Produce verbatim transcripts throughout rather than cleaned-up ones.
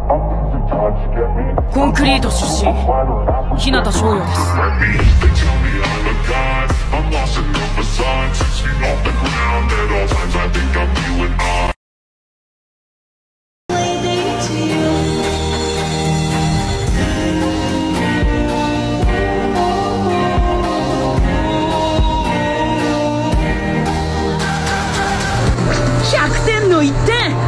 コンクリート出身日向翔陽です。ひゃくてんのいってん。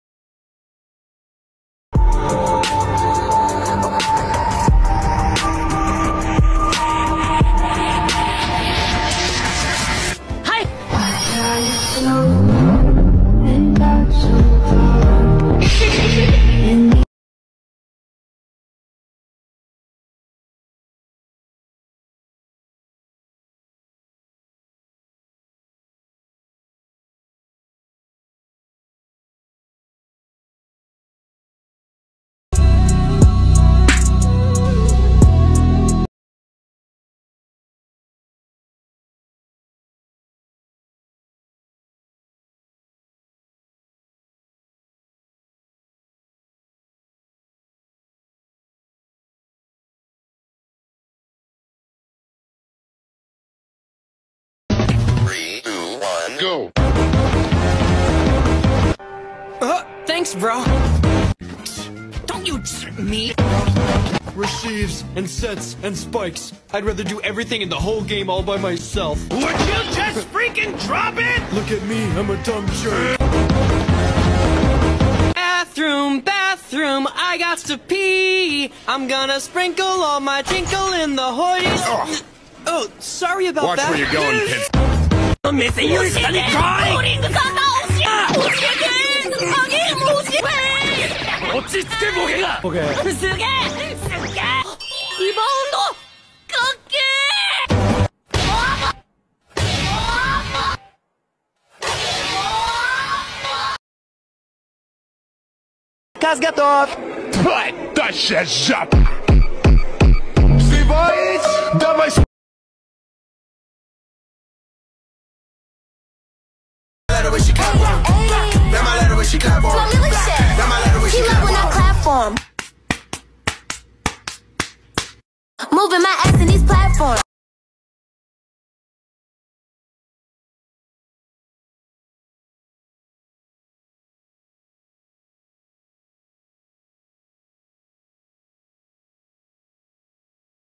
Go. Uh, thanks, bro. Don't you jerk me. Receives and sets and spikes. I'd rather do everything in the whole game all by myself. Would you just freaking drop it? Look at me, I'm a dumb jerk. Bathroom, bathroom, I got to pee. I'm gonna sprinkle all my tinkle in the hoity. Oh. Oh, sorry about Watch that. where you're going, Pin. 目線より下に来い。 ボーリングサンダー教え教えてあげるも教えて落ち着けボケが。 ボケ。 すげえすげえリバウンドかっけーКаз готов! Давай, тащи жаб! Сливай! Давай! Moving my ass in these platforms.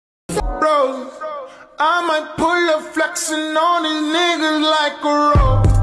Bro, I might pull up flexing on these niggas like a rope.